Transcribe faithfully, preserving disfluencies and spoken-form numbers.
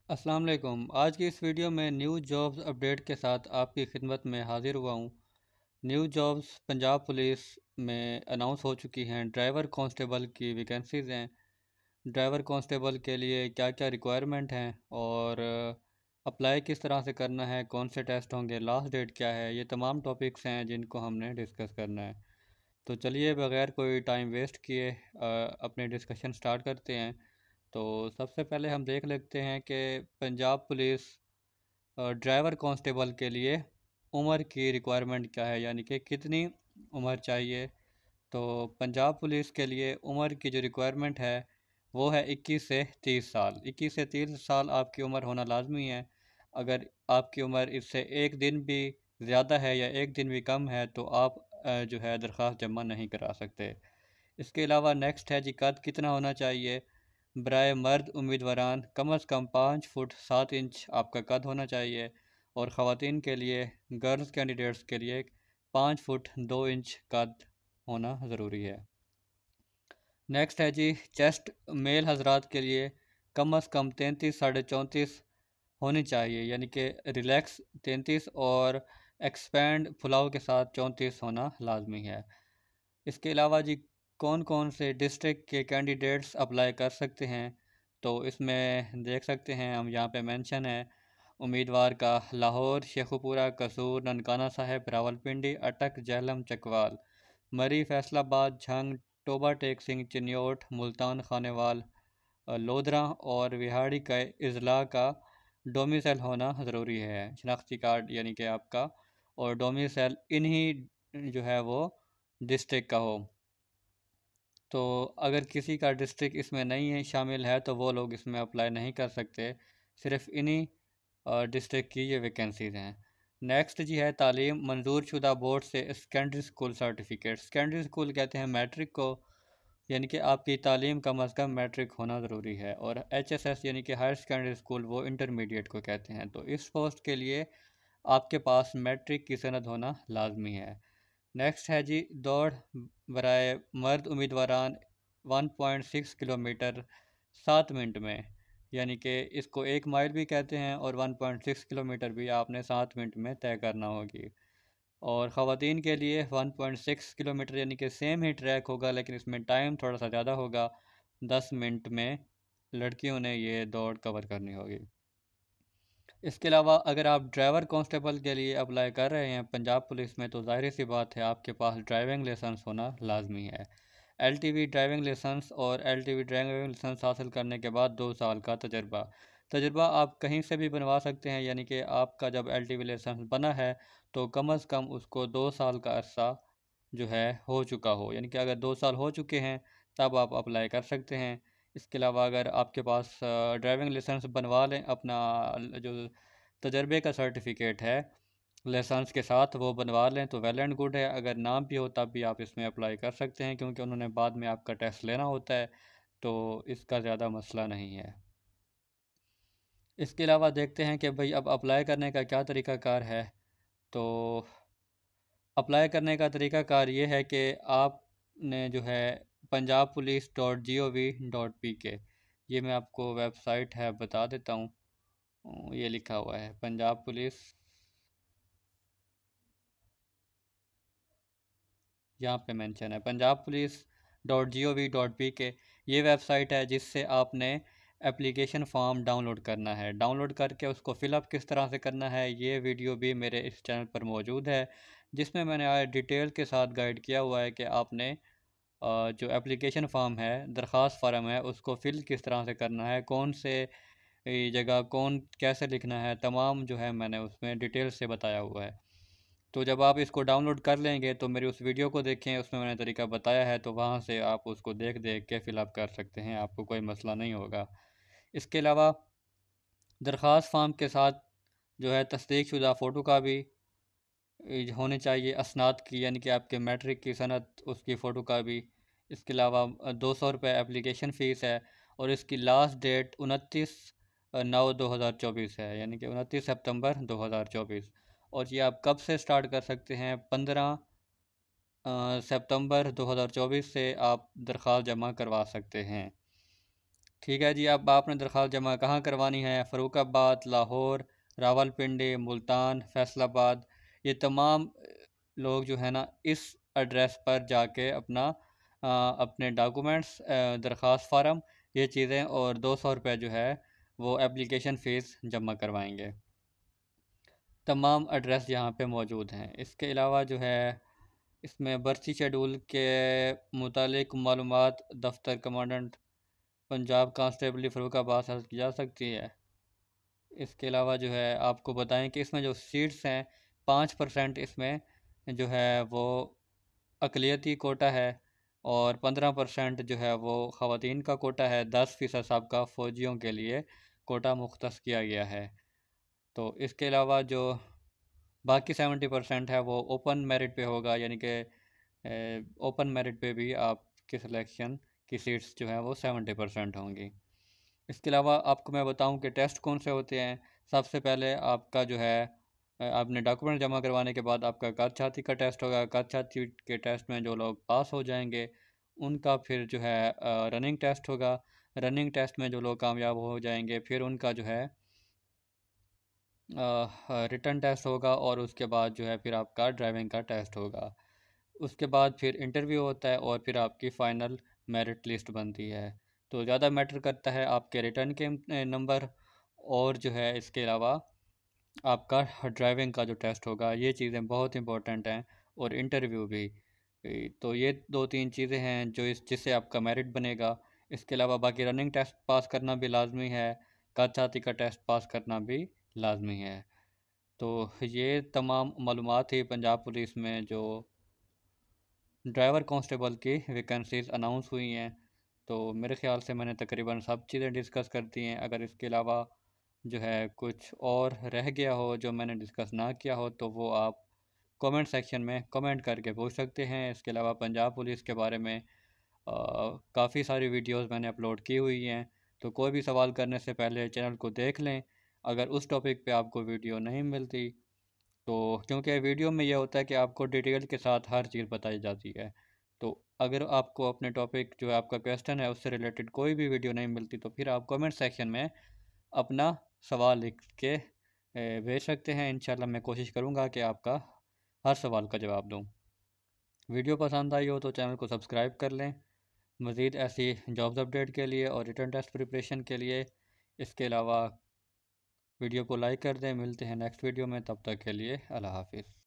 अस्सलाम वालेकुम। आज की इस वीडियो में न्यू जॉब्स अपडेट के साथ आपकी खिदमत में हाजिर हुआ हूँ। न्यू जॉब्स पंजाब पुलिस में अनाउंस हो चुकी हैं। ड्राइवर कांस्टेबल की वैकेंसीज़ हैं। ड्राइवर कांस्टेबल के लिए क्या क्या रिक्वायरमेंट हैं और अप्लाई किस तरह से करना है, कौन से टेस्ट होंगे, लास्ट डेट क्या है, ये तमाम टॉपिक्स हैं जिनको हमने डिस्कस करना है। तो चलिए बग़ैर कोई टाइम वेस्ट किए अपने डिस्कशन स्टार्ट करते हैं। तो सबसे पहले हम देख लेते हैं कि पंजाब पुलिस ड्राइवर कांस्टेबल के लिए उम्र की रिक्वायरमेंट क्या है, यानी कि कितनी उम्र चाहिए। तो पंजाब पुलिस के लिए उम्र की जो रिक्वायरमेंट है वो है इक्कीस से तीस साल। इक्कीस से तीस साल आपकी उम्र होना लाजमी है। अगर आपकी उम्र इससे एक दिन भी ज़्यादा है या एक दिन भी कम है तो आप अ, जो है दरख्वास्त जमा नहीं करा सकते। इसके अलावा नेक्स्ट है जी, कद कितना होना चाहिए। बराए मर्द उम्मीदवारान कम अज़ कम पाँच फुट सात इंच आपका कद होना चाहिए और ख़वातीन के लिए, गर्ल्स कैंडिडेट्स के लिए पाँच फुट दो इंच कद होना ज़रूरी है। नेक्स्ट है जी, चेस्ट मेल हजरात के लिए कम अज़ कम तैंतीस साढ़े चौंतीस होनी चाहिए, यानी कि रिलैक्स तैंतीस और एक्सपेंड फुलाव के साथ चौंतीस होना लाजमी है। इसके अलावा जी, कौन कौन से डिस्ट्रिक्ट के कैंडिडेट्स अप्लाई कर सकते हैं, तो इसमें देख सकते हैं हम, यहाँ पे मेंशन है उम्मीदवार का लाहौर, शेखुपुरा, कसूर, ननकाना साहिब, रावलपिंडी, अटक, झेलम, चकवाल, मरी, फैसलाबाद, झंग, टोबा टेक सिंह, चिन्योट, मुल्तान, खानेवाल, लोधरा और विहाड़ी का अजला का डोमिसाइल होना ज़रूरी है। शनाख्ती कार्ड यानी कि आपका, और डोमिसाइल इन्हीं जो है वो डिस्ट्रिक्ट का हो। तो अगर किसी का डिस्ट्रिक्ट इसमें नहीं है, शामिल है, तो वो लोग इसमें अप्लाई नहीं कर सकते। सिर्फ इन्हीं डिस्ट्रिक्ट की ये वैकेंसीज़ हैं। नेक्स्ट जी है तालीम, मंजूर शुदा बोर्ड से secondary school certificate. Secondary school कहते हैं मैट्रिक को, यानी कि आपकी तालीम कम अज़ कम मैट्रिक होना ज़रूरी है। और एच एस एस यानी कि हायर सेकेंडरी स्कूल, वो इंटरमीडिएट को कहते हैं। तो इस पोस्ट के लिए आपके पास मैट्रिक की सनद होना लाजमी है। नेक्स्ट है जी, दौड़ बराए मर्द उम्मीदवारान वन पॉइंट सिक्स किलोमीटर सात मिनट में, यानी कि इसको एक माइल भी कहते हैं, और वन पॉइंट सिक्स किलोमीटर भी आपने सात मिनट में तय करना होगी। और ख़वातीन के लिए वन पॉइंट सिक्स किलोमीटर, यानी कि सेम ही ट्रैक होगा लेकिन इसमें टाइम थोड़ा सा ज़्यादा होगा, दस मिनट में लड़कियों ने ये दौड़ कवर करनी होगी। इसके अलावा अगर आप ड्राइवर कांस्टेबल के लिए अप्लाई कर रहे हैं पंजाब पुलिस में, तो ज़ाहिर सी बात है आपके पास ड्राइविंग लाइसेंस होना लाजमी है। एलटीवी ड्राइविंग लाइसेंस, और एलटीवी ड्राइविंग लाइसेंस हासिल करने के बाद दो साल का तजर्बा। तजर्बा आप कहीं से भी बनवा सकते हैं, यानी कि आपका जब एलटीवी लाइसेंस बना है तो कम अज़ कम उसको दो साल का अरसा जो है हो चुका हो, यानी कि अगर दो साल हो चुके हैं तब आप अप्लाई कर सकते हैं। इसके अलावा अगर आपके पास ड्राइविंग लाइसेंस बनवा लें, अपना जो तजर्बे का सर्टिफिकेट है लाइसेंस के साथ वो बनवा लें तो वेल एंड गुड है। अगर ना भी हो तब भी आप इसमें अप्लाई कर सकते हैं, क्योंकि उन्होंने बाद में आपका टेस्ट लेना होता है, तो इसका ज़्यादा मसला नहीं है। इसके अलावा देखते हैं कि भाई अब अप्लाई करने का क्या तरीक़ाकार है। तो अप्लाई करने का तरीक़ाकार ये है कि आपने जो है Punjab police dot G O V dot P K, ये मैं आपको वेबसाइट है बता देता हूँ। ये लिखा हुआ है पंजाब पुलिस, यहाँ पे मेंशन है Punjab police dot G O V dot P K. ये वेबसाइट है जिससे आपने एप्लीकेशन फॉर्म डाउनलोड करना है। डाउनलोड करके उसको फ़िलअप किस तरह से करना है, ये वीडियो भी मेरे इस चैनल पर मौजूद है, जिसमें मैंने आज डिटेल के साथ गाइड किया हुआ है कि आपने अ, जो एप्लीकेशन फ़ॉर्म है, दरख्वास्त फ़ार्म है, उसको फ़िल किस तरह से करना है, कौन से जगह कौन कैसे लिखना है, तमाम जो है मैंने उसमें डिटेल से बताया हुआ है। तो जब आप इसको डाउनलोड कर लेंगे तो मेरी उस वीडियो को देखें, उसमें मैंने तरीका बताया है, तो वहाँ से आप उसको देख देख के फ़िलअप कर सकते हैं, आपको कोई मसला नहीं होगा। इसके अलावा दरख्वास्त फ़ार्म के साथ जो है तस्दीक शुदा फ़ोटो कापी होनी चाहिए असनाद की, यानी कि आपके मैट्रिक की सनद, उसकी फ़ोटो कापी। इसके अलावा दो सौ रुपये एप्लीकेशन फ़ीस है, और इसकी लास्ट डेट उनतीस नौ दो हज़ार चौबीस है, यानी कि उनतीस सितंबर दो हज़ार चौबीस। और ये आप कब से स्टार्ट कर सकते हैं, पंद्रह सितंबर दो हज़ार चौबीस से आप दरख्वास्त जमा करवा सकते हैं। ठीक है जी। अब आपने दरख्वास्त जमा कहाँ करवानी है? फ़र्रुखाबाद, लाहौर, रावलपिंडी, मुल्तान, फैसलाबाद। ये तमाम लोग जो है ना इस एड्रेस पर जाके अपना अ, अपने डॉक्यूमेंट्स, दरख्वास्त फ़ार्म, ये चीज़ें और दो सौ रुपये जो है वो एप्लीकेशन फ़ीस जमा करवाएंगे। तमाम एड्रेस यहाँ पे मौजूद हैं। इसके अलावा जो है इसमें भर्ती शेड्यूल के मुतालिक मालूमात दफ्तर कमांडेंट पंजाब कांस्टेबली फ़र्रुखाबाद से हासिल की जा सकती है। इसके अलावा जो है आपको बताएं कि इसमें जो सीट्स हैं, पाँच परसेंट इसमें जो है वो अक़लियती कोटा है और पंद्रह परसेंट जो है वो ख़वातीन का कोटा है। दस फ़ीसद सबका फ़ौजियों के लिए कोटा मुख्तस किया गया है। तो इसके अलावा जो बाकी सेवेंटी परसेंट है वो ओपन मेरिट पे होगा, यानी कि ओपन मेरिट पे भी आपकी सिलेक्शन की सीट्स जो है वो सेवेंटी परसेंट होंगी। इसके अलावा आपको मैं बताऊं कि टेस्ट कौन से होते हैं। सबसे पहले आपका जो है अ, आपने डॉक्यूमेंट जमा करवाने के बाद आपका कद छाती का टेस्ट होगा। कद छाती के टेस्ट में जो लोग पास हो जाएंगे उनका फिर जो है रनिंग टेस्ट होगा। रनिंग टेस्ट में जो लोग कामयाब हो जाएंगे फिर उनका जो है रिटर्न टेस्ट होगा और उसके बाद जो है फिर आपका ड्राइविंग का टेस्ट होगा। उसके बाद फिर इंटरव्यू होता है और फिर आपकी फ़ाइनल मेरिट लिस्ट बनती है। तो ज़्यादा मैटर करता है आपके रिटर्न के नंबर और जो है इसके अलावा आपका ड्राइविंग का जो टेस्ट होगा। ये चीज़ें बहुत इंपॉर्टेंट हैं और इंटरव्यू भी। ए, तो ये दो तीन चीज़ें हैं जो इस जिससे आपका मेरिट बनेगा। इसके अलावा बाकी रनिंग टेस्ट पास करना भी लाजमी है। काचाती का टेस्ट पास करना भी लाजमी है। तो ये तमाम मालूमात थी पंजाब पुलिस में जो ड्राइवर कांस्टेबल की वैकेंसीज अनाउंस हुई हैं। तो मेरे ख़्याल से मैंने तकरीबन सब चीज़ें डिस्कस कर दी हैं। अगर इसके अलावा जो है कुछ और रह गया हो जो मैंने डिस्कस ना किया हो तो वो आप कमेंट सेक्शन में कमेंट करके पूछ सकते हैं। इसके अलावा पंजाब पुलिस के बारे में काफ़ी सारी वीडियोस मैंने अपलोड की हुई हैं। तो कोई भी सवाल करने से पहले चैनल को देख लें। अगर उस टॉपिक पे आपको वीडियो नहीं मिलती तो क्योंकि वीडियो में ये होता है कि आपको डिटेल के साथ हर चीज़ बताई जाती है। तो अगर आपको अपने टॉपिक जो आपका क्वेश्चन है उससे रिलेटेड कोई भी वीडियो नहीं मिलती तो फिर आप कमेंट सेक्शन में अपना सवाल लिख के ए, भेज सकते हैं। इंशाल्लाह मैं कोशिश करूँगा कि आपका हर सवाल का जवाब दूँ। वीडियो पसंद आई हो तो चैनल को सब्सक्राइब कर लें मज़ीद ऐसी जॉब्स अपडेट के लिए और रिटर्न टेस्ट प्रिपरेशन के लिए। इसके अलावा वीडियो को लाइक कर दें। मिलते हैं नेक्स्ट वीडियो में, तब तक के लिए अल्लाह हाफिज़।